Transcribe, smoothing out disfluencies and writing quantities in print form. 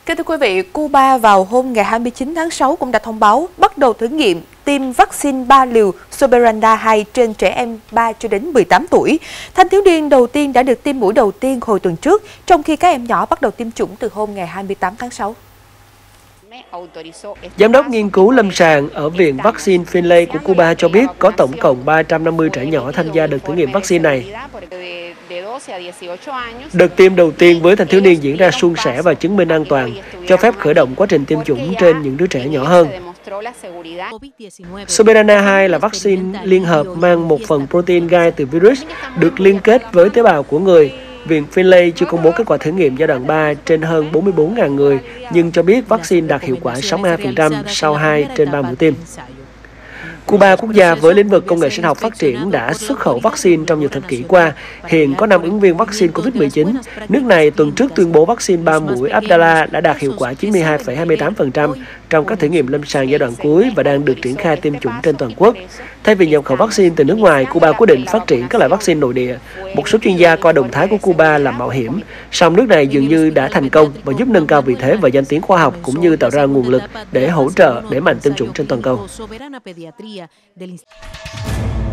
Kính thưa quý vị, Cuba vào hôm ngày 29 tháng 6 cũng đã thông báo bắt đầu thử nghiệm tiêm vaccine 3 liều Soberana 2 trên trẻ em 3 cho đến 18 tuổi. Thanh thiếu niên đầu tiên đã được tiêm mũi đầu tiên hồi tuần trước, trong khi các em nhỏ bắt đầu tiêm chủng từ hôm ngày 28 tháng 6. Giám đốc nghiên cứu lâm sàng ở Viện Vaccine Finlay của Cuba cho biết có tổng cộng 350 trẻ nhỏ tham gia đợt thử nghiệm vaccine này. Đợt tiêm đầu tiên với thanh thiếu niên diễn ra suôn sẻ và chứng minh an toàn, cho phép khởi động quá trình tiêm chủng trên những đứa trẻ nhỏ hơn. Soberana 2 là vaccine liên hợp mang một phần protein gai từ virus được liên kết với tế bào của người. Viện Finlay chưa công bố kết quả thử nghiệm giai đoạn 3 trên hơn 44.000 người, nhưng cho biết vaccine đạt hiệu quả 62% sau 2 trên 3 mũi tiêm. Cuba, quốc gia với lĩnh vực công nghệ sinh học phát triển, đã xuất khẩu vaccine trong nhiều thập kỷ qua. Hiện có 5 ứng viên vaccine COVID-19. Nước này tuần trước tuyên bố vaccine 3 mũi Abdala đã đạt hiệu quả 92,28% trong các thử nghiệm lâm sàng giai đoạn cuối và đang được triển khai tiêm chủng trên toàn quốc. Thay vì nhập khẩu vaccine từ nước ngoài, Cuba quyết định phát triển các loại vaccine nội địa. Một số chuyên gia coi động thái của Cuba là mạo hiểm, song nước này dường như đã thành công và giúp nâng cao vị thế và danh tiếng khoa học cũng như tạo ra nguồn lực để hỗ trợ đẩy mạnh tiêm chủng trên toàn cầu.